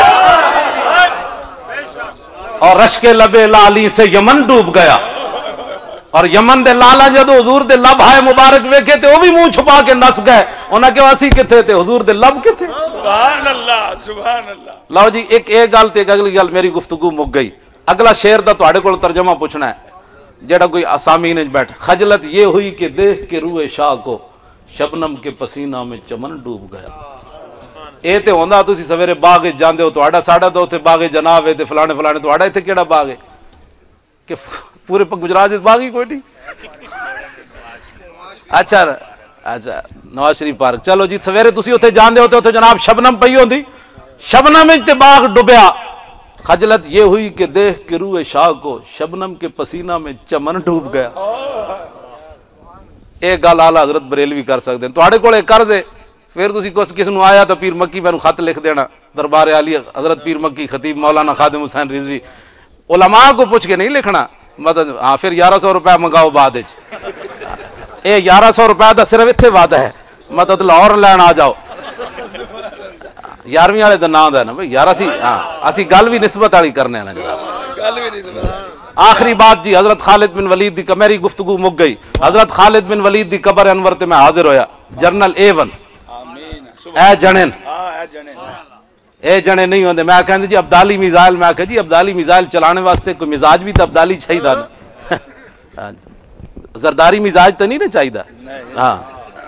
[SPEAKER 1] اور رشک لب لالی سے یمن ڈوب گیا. اور یمن دے لالا جدو حضور دے لب ہائے مبارک ویکھے تے وہ بھی منہ چھپا کے نس گئے. انہاں کہ اسی کتھے تے حضور دے لب کتھے؟
[SPEAKER 2] سبحان اللہ سبحان اللہ.
[SPEAKER 1] لو جی ایک ایک گل تے اگلی گل میری گفتگو مک گئی. اگلا شعر دا تواڈے کول ترجمہ پوچھنا ہے جڑا کوئی اسامی نہیں بیٹھ. خجلت یہ ہوئی کہ دیکھ کے روئے شاہ کو شبنم کے پسینہ میں چمن ڈوب گیا. اے تے ہوندا تسی سویرے باغ وچ جاندے ہو تہاڈا ساڈا تو اوتھے باغ جناب ہے تے فلانے فلانے تہاڈا ایتھے کیڑا باغ ہے کہ پورے گجرات وچ باغ ہی کوئی نہیں. اچھا اچھا نواز شریف پارک چلو جی سویرے تسی اوتھے جاندے ہو تے اوتھے جناب شبنم پئی ہوندی، شبنم وچ تے باغ ڈوبیا خجلت یہ ہوئی کہ دیکھ کے روح شاہ کو شبنم کے پسینہ میں چمن ڈوب گیا. ایک گل آلہ حضرت بریلوی کر سکتے ہیں. تھوڑے کول ایک قرض ہے, پھر تسی کس نو آیا تو پیر مکی مینوں خط لکھ دینا, دربار عالی حضرت پیر مکی خطیب مولانا خادم حسین رضوی. علماء کو پوچھ کے نہیں لکھنا, مطلب ہاں پھر گیارہ سو روپے منگاؤ بعد وچ. اے گیارہ سو روپے دا صرف اتنے وعدہ ہے, مطلب لاہور لین آ جاؤ. یارویں والے دا نام ہے نا بھائی یار, اسی ہاں اسی گل بھی نسبت والی کرنے نا جناب. آخری بات جی, حضرت خالد بن ولید دی, میری گفتگو مک گئی. حضرت خالد بن ولید دی قبر انور تے میں حاضر ہویا. جنرل اے ون اے جنن اے جنے نہیں ہوندے. میں کہندے جی ابدالی میزائل, میں کہا جی ابدالی میزائل چلانے واسطے کوئی مزاج بھی تو ابدالی چاہیے نا, زرداری مزاج تو نہیں نا چاہیے ہاں,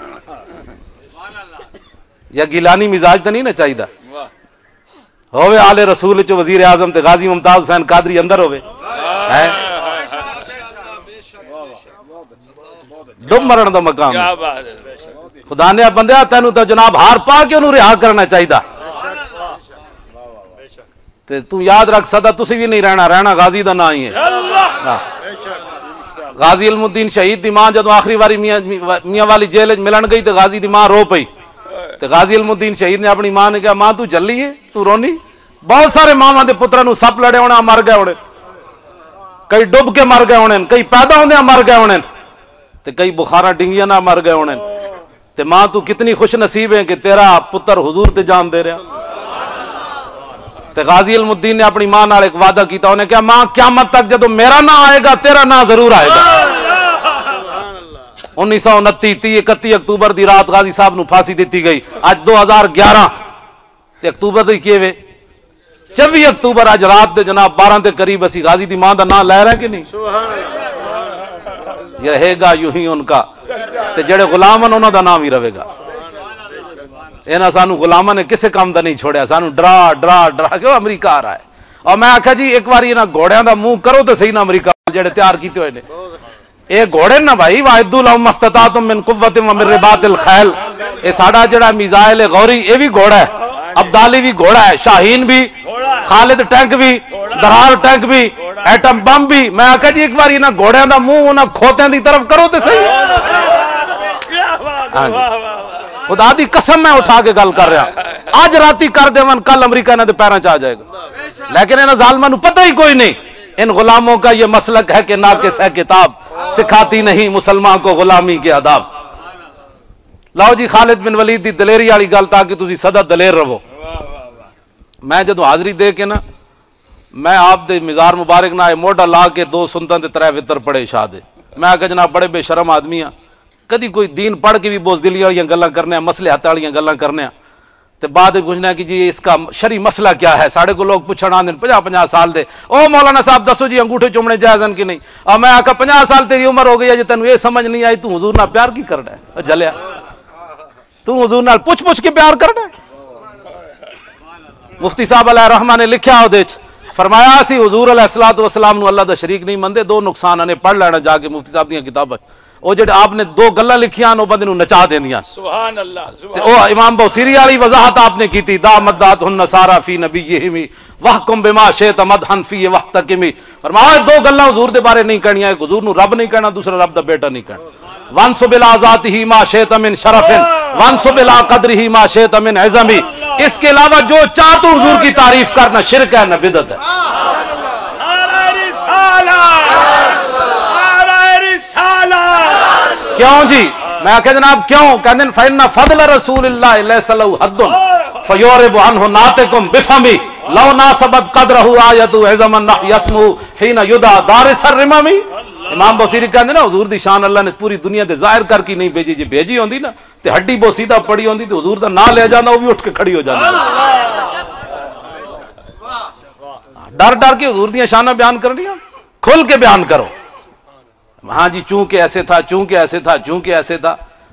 [SPEAKER 1] یا گیلانی مزاج تو نہیں نا چاہیے. ہوئے آل رسول چو وزیر اعظم تے غازی ممتاز حسین قادری اندر ہوئے ڈب مرن دا مقام. خدا نے بندیا تینوں تو جناب ہار پا کے انہوں رہا کرنا چاہیے. تے تو یاد رکھ سدا تسی بھی نہیں رہنا, رہنا غازی دا نا ہی ہے. غازی علم الدین شہید دی ماں جدو آخری واری میاں والی جیل ملن گئی تے غازی دی ماں رو پئی. تے غازی علم الدین شہید نے اپنی ماں نے کہا ماں تو جلی ہے, تو رونی. بہت سارے ماں دے پترا نو سپ لڑے ہونے مر گئے ہونے, کئی ڈب کے مر گئے ہونے, کئی پیدا ہونے مر گئے ہونے, تے کئی بخارا ڈنگیاں نہ مر گئے ہونے. تے ماں تو کتنی خوش نصیب ہے کہ تیرا پتر حضور تے جان دے رہا. تے غازی علم الدین نے اپنی ماں نال ایک وعدہ کیتا, انہیں کہا ماں قیامت تک جدو میرا نہ آئے گا تیرا نہ ضرور آئے گا. انیس سو انتی تی اکتی اکتوبر دی رات غازی صاحب نو پھانسی دیتی گئی. آج دو ہزار گیارہ تے اکتوبر دی کیے وے چوبی اکتوبر آج رات دے جناب بارہ دے قریب اسی غازی دی ماں دا نام لے رہے ہیں کہ نہیں. یہ رہے گا یوں ہی ان کا, تے جڑے غلام ہیں انہوں دا نام ہی رہے گا. اینا سانو غلامہ نے کسے کام دا نہیں چھوڑیا, سانو ڈرا ڈرا ڈرا کہ امریکہ آ رہا ہے. اور میں آکھا جی ایک بار یہ نا گھوڑیاں دا منہ کرو تے صحیح نا امریکہ جڑے تیار کیتے ہوئے نے. اے گھوڑے نا بھائی وَاعِدُّوا لَهُم مَا اسْتَطَعْتُم مِّن قُوَّةٍ وَمِن رِّبَاطِ الْخَيْلِ. اے ساڈا جڑا میزائل غوری اے بھی گھوڑا ہے, ابدالی بھی گھوڑا ہے, شاہین بھی, خالد ٹینک بھی, درار ٹینک بھی, ایٹم بم بھی. میں آکھا جی ایک بار یہ نا گھوڑیاں دا منہ انہاں کھوتیاں دی طرف کرو تے صحیح. خدا دی قسم میں اٹھا کے گل کر رہا, آج راتی کر دے من کل امریکہ نے دے پیراں چاہ جائے گا. لیکن انہاں ظالماں نو پتہ ہی کوئی نہیں. ان غلاموں کا یہ مسلک ہے کہ ناقص ہے کتاب, سکھاتی نہیں مسلمان کو غلامی کے آداب. لاؤ جی خالد بن ولید دی دلیری والی گل تاکہ تسی سدا دلیر رہو. میں جدو حاضری دے کے نا میں آپ دے مزار مبارک نہ موڈا لا کے دو سنتاں تے ترے وطر پڑے شاہ دے. میں آکھا جناب بڑے بے شرم آدمی ہاں, کدی کوئی دین پڑھ کے بھی بوزدلی والیاں گلاں کرنے ہیں, مسلحت والیاں گلاں کرنے ہیں, تے بعد پوچھنا کہ جی اس کا شرعی مسئلہ کیا ہے. ساڑھے کو لوگ پوچھنا آندے پنجا پنجا سال دے, او مولانا صاحب دسو جی انگوٹھے چومنے جائز ہیں کہ نہیں. اور میں آکھا پنجا سال تیری عمر ہو گئی ہے جی تینوں یہ سمجھ نہیں آئی تو حضور نال پیار کی کرنا ہے. جلیا تو حضور نال پوچھ پوچھ کے پیار کرنا ہے. مفتی صاحب علیہ رحمہ نے لکھیا ہو دے فرمایا سی حضور علیہ الصلوۃ والسلام نو اللہ دا شریک نہیں مندے. دو نقصان نے پڑھ لینا جا کے مفتی صاحب دیاں کتاباں, او جڑے آپ نے دو گلاں لکھیاں او بندے نو نچا دیندیاں.
[SPEAKER 2] سبحان اللہ.
[SPEAKER 1] تے او امام بوصیری والی وضاحت آپ نے کی تھی, دا مدات النصارى فی نبیہم وحکم بما شئت مدحا فی وحتکم. فرمایا دو گلاں حضور دے بارے نہیں کہنیاں, ایک حضور نو رب نہیں کہنا, دوسرا رب دا بیٹا نہیں کہنا. وانسب الی ذاتہ ما شئت من شرف وانسب الی قدرہ ما شئت من عظم. اس کے علاوہ جو چاہ تو حضور کی تعریف کرنا شرک ہے نہ بدعت ہے. کیوں جی؟ میں کہا جناب کیوں؟ کہتے ہیں فَإِنَّ فَضْلَ رَسُولِ اللَّهِ لَيْسَ لَهُ حَدٌّ فَيُعْرِبُ عَنْهُ نَاطِقٌ بِفَمِهِ لَوْ نَاسَبَتْ قَدْرَهُ آیَةُ عِظَمًا نَحْوَ اسْمُهُ حِینَ یُدْعَىٰ دَارِسَ الرِّمَمِ. امام بوصیری کہتے ہیں نا حضور دی شان اللہ نے پوری دنیا دے ظاہر کر کی نہیں بھیجی, جی بھیجی ہوندی نا تے ہڈی بوسیدہ پڑی ہوندی تے حضور دا نام لے جانا وہ بھی اٹھ کے کھڑی ہو جانا. ڈر ڈر کے حضور دیاں شانہ بیان کرنی, کھل کے بیان کرو. ہاں جی چونکہ ایسے تھا, چونکہ ایسے تھا, چونکہ ایسے تھا.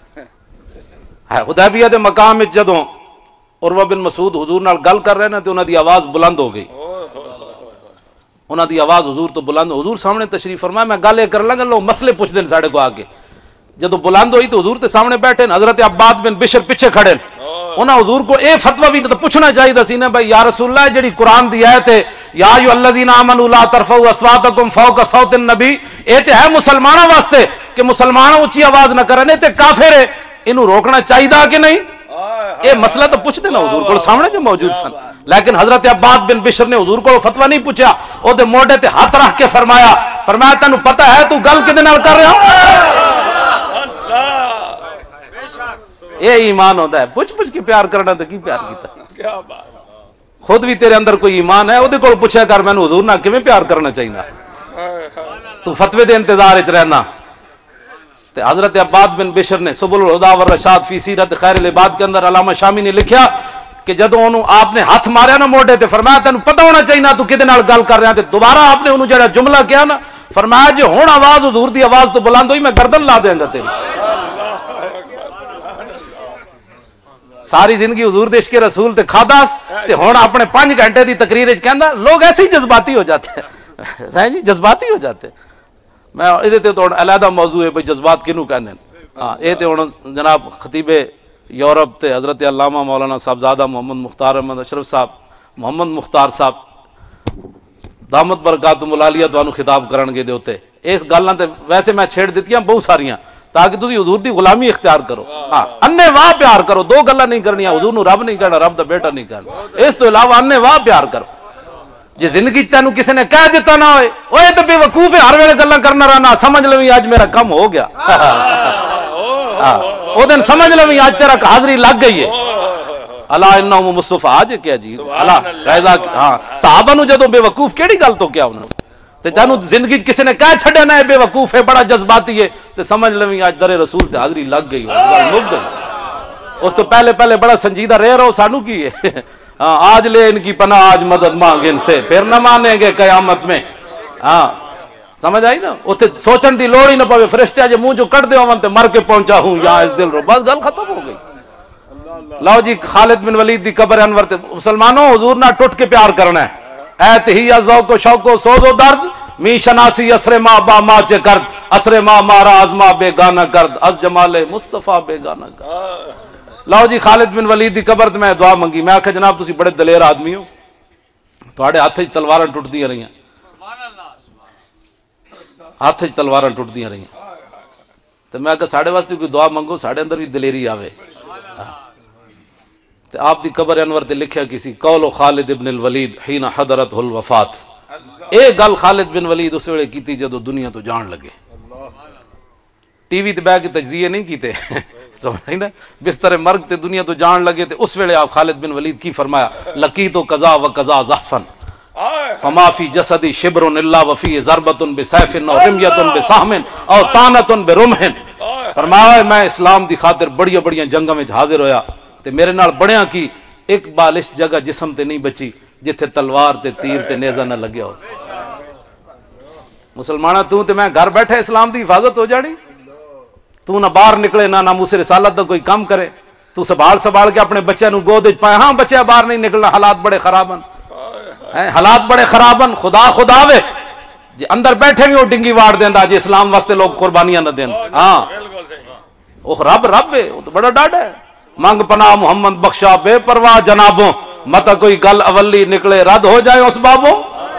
[SPEAKER 1] حدیبیہ دے مقام وچ جدوں عروہ بن مسعود حضور نال گل کر رہے نا تے انہاں دی آواز بلند ہو گئی. انہاں دی آواز حضور تو بلند, حضور سامنے تشریف فرمایا, میں گل کر لگا لوگ مسئلے پوچھ دین ساڈے کو آ کے. جدوں بلند ہوئی تو حضور تے سامنے بیٹھے, حضرت عباد بن بشر پیچھے کھڑے. انہاں حضور کو اے فتوی بھی تو پوچھنا چاہیے سی نا بھائی یا رسول اللہ جڑی قرآن دی آیت ہے یا ایھا الذین آمنوا لا ترفعوا اصواتکم فوق صوت النبی، اے تے ہے مسلمانوں واسطے کہ مسلمان اونچی آواز نہ کرن، اے تے کافر ہے، اینو روکنا چاہیے کہ نہیں؟ اے مسئلہ تو پوچھتے نا حضور کو سامنے جو موجود سن، لیکن حضرت عباد بن بشر نے حضور کو فتویٰ نہیں پوچھا، او دے موڈے تے ہاتھ رکھ کے فرمایا فرمایا تینوں پتہ ہے تو گل کدے نال کر رہا؟ اے ایمان ہوتا ہے، پوچھ پوچھ کے پیار کرنا تو کی پیار کیتا؟ خود بھی تیرے اندر کوئی ایمان ہے، او دے کول پوچھا کر مینوں حضور نال کیویں پیار کرنا چاہیے، تو فتوی دے انتظار وچ رہنا۔ تے حضرت عباد بن بشر نے سبل الہدی والرشاد فی سیرت خیر العباد کے اندر علامہ شامی نے لکھیا کہ جدوں انہوں آپ نے ہاتھ ماریا نا موڈے تے فرمایا تینوں پتہ ہونا چاہیے نا تو کدے نال گل کر رہا، تے دوبارہ آپ نے انہوں جڑا جملہ کیا نا فرمایا جو ہن آواز حضور دی آواز تو بلند ہوئی میں گردن لا دیاں گا تیری۔ ساری زندگی حضور دے عشق رسول تے کھاداس تے ہن اپنے پانچ گھنٹے دی تقریر وچ کہندا لوگ ایسے ہی جذباتی ہو جاتے ہیں، ہیں جی جذباتی ہو جاتے ہیں۔ میں ادھے تے تو علیحدہ موضوع ہے بھئی جذبات کنوں کہندے ہیں، ہاں اے تے ہن جناب خطیب یورپ تے حضرت علامہ مولانا صاحبزادہ محمد مختار احمد اشرف صاحب محمد مختار صاحب دامت برکاتہم العالیہ تانوں خطاب کرن گے دے اوتے اس گلاں تے ویسے میں چھیڑ دتیاں بہت ساریاں تاکہ تسی حضور دی غلامی اختیار کرو، ہاں انے واہ پیار کرو، دو گلاں نہیں کرنیاں، حضور نو رب نہیں کہنا، رب دا بیٹا نہیں کہنا، اس تو علاوہ انے واہ پیار کرو۔ جی زندگی تینوں کسی نے کہہ دیتا نہ ہوئے اوے تو بے وقوف ہے، ہر ویلے گلاں کرنا رہنا، سمجھ لویں آج میرا کم ہو گیا، او دن سمجھ لویں آج تیرا حاضری لگ گئی ہے۔ اللہ انہم مصطفیٰ آج کیا جی اللہ رضا، ہاں صحابہ نو جدوں بے وقوف کیڑی گل تو کیا انہوں تے جانو زندگی کسی نے کہہ چھڑیا نہ ہے بے وقوف ہے بڑا جذباتی ہے تے سمجھ لویں آج در رسول تے حاضری لگ گئی، لگ گئی۔ اس تو پہلے پہلے بڑا سنجیدہ رہ رہو سانو کی ہے، ہاں آج لے ان کی پناہ آج مدد مانگ ان سے پھر نہ مانیں گے قیامت میں، ہاں سمجھ آئی نا، اتنے سوچن دی لوڑ ہی نہ پوے، فرشتے جو منہ جو کٹ دے ہون تے مر کے پہنچا ہوں یہاں اس دل رو، بس گل ختم ہو گئی۔ لو جی خالد بن ولید دی قبر انور تے مسلمانوں حضور نہ ٹوٹ کے پیار کرنا ہے، اے تہیا ذوق و شوق و سوز و درد می شناسی اسر ما با ما چے کرد اسر ما مارا ازما بے گانا کرد از جمال مصطفیٰ بے گانا کرد۔ لاؤ جی خالد بن ولید دی قبر تے میں دعا منگی، میں آکھا جناب تسی بڑے دلیر آدمی ہو، تواڈے ہاتھ وچ تلواراں ٹٹدیاں رہیاں، ہاتھ وچ تلواراں ٹٹدیاں رہیاں، تے میں آکھا ساڈے واسطے کوئی دعا منگو ساڈے اندر بھی دلیری آوے۔ تے آپ دی قبر انور تے لکھیا کسی قول خالد بن الولید حین حضرت الوفات، اے گل خالد بن ولید اس ویلے کیتی جدو دنیا تو جان لگے، ٹی وی تے بیٹھ کے تجزیے نہیں کیتے، سمجھ نا بستر مرگ تے دنیا تو جان لگے تے اس ویلے آپ خالد بن ولید کی فرمایا لقیت قضا و قضا زحفا فما فی جسدی شبر الا وفی ضربۃ بسیف او رمیۃ بسہم او طعنۃ برمح، فرمایا میں اسلام دی خاطر بڑیاں بڑیاں جنگاں وچ حاضر ہویا تے میرے نال بڑیاں کی ایک بالش جگہ جسم تے نہیں بچی جتھے تلوار تے تیر تے نیزہ نہ لگیا ہو۔ مسلمانہ تو تے میں گھر بیٹھے اسلام دی حفاظت ہو جانی، تو نہ باہر نکلے نہ ناموس رسالت دا کوئی کام کرے، تو سنبھال سنبھال کے اپنے بچے نو گود وچ پائے، ہاں بچے باہر نہیں نکلنا، حالات بڑے خراب ہیں، حالات بڑے خراب ہیں، خدا خدا وے جی اندر بیٹھے بھی وہ ڈنگی واڑ دیندا جی اسلام واسطے لوگ قربانیاں نہ دین، ہاں وہ رب رب ہے، وہ تو بڑا ڈاڈا ہے، منگ پناہ محمد بخشا بے پرواہ جنابوں، متا کوئی گل اولی نکلے رد ہو جائے اس بابوں۔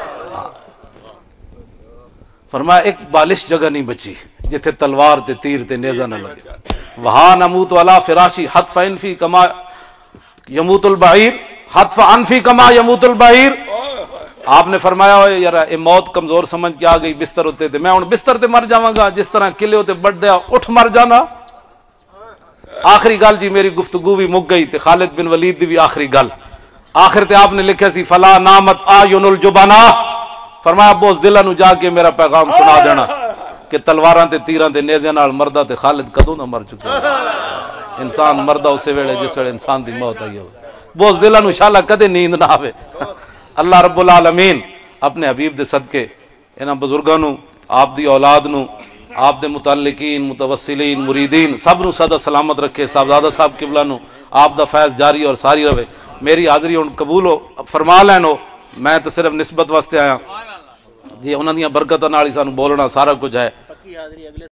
[SPEAKER 1] فرمایا ایک بالش جگہ نہیں بچی جتھے تلوار تے تیر تے نیزہ نہ لگے، وہاں نموت علی فراشی حتف انفی کما یموت البعیر حتف انفی کما یموت البعیر۔ آپ نے فرمایا ہوئے یار اے موت کمزور سمجھ کے آ گئی بستر ہوتے تھے، میں ہن بستر تے مر جاواں گا جس طرح قلعے ہوتے بڑھ دیا اٹھ مر جانا۔ آخری گل جی میری گفتگو بھی مک گئی تے خالد بن ولید دی بھی آخری گل، آخر تے آپ نے لکھا سی فلا نامت آیون الجبنا، فرمایا بوس دلہ نو جا کے میرا پیغام سنا دینا کہ تلواراں تے تیراں تے نیزے نال مردہ تے خالد کدوں نہ مر چکا، انسان مردہ اسے ویلے جس ویلے انسان دی موت آئی ہو، بوس دلہ نو انشاءاللہ کدے نیند نہ آوے۔ اللہ رب العالمین اپنے حبیب دے صدقے انہاں بزرگاں نو، آپ دی اولاد نو، آپ دے متعلقین متوسلین مریدین سب نو صدا سلامت رکھے، صاحبزادہ صاحب قبلہ نو آپ دا فیض جاری اور ساری رہے۔ میری حاضری ہن قبول ہو فرما لینو، میں تو صرف نسبت واسطے آیا جی، انہاں دیاں برکتاں نال ہی سانو بولنا سارا کچھ ہے۔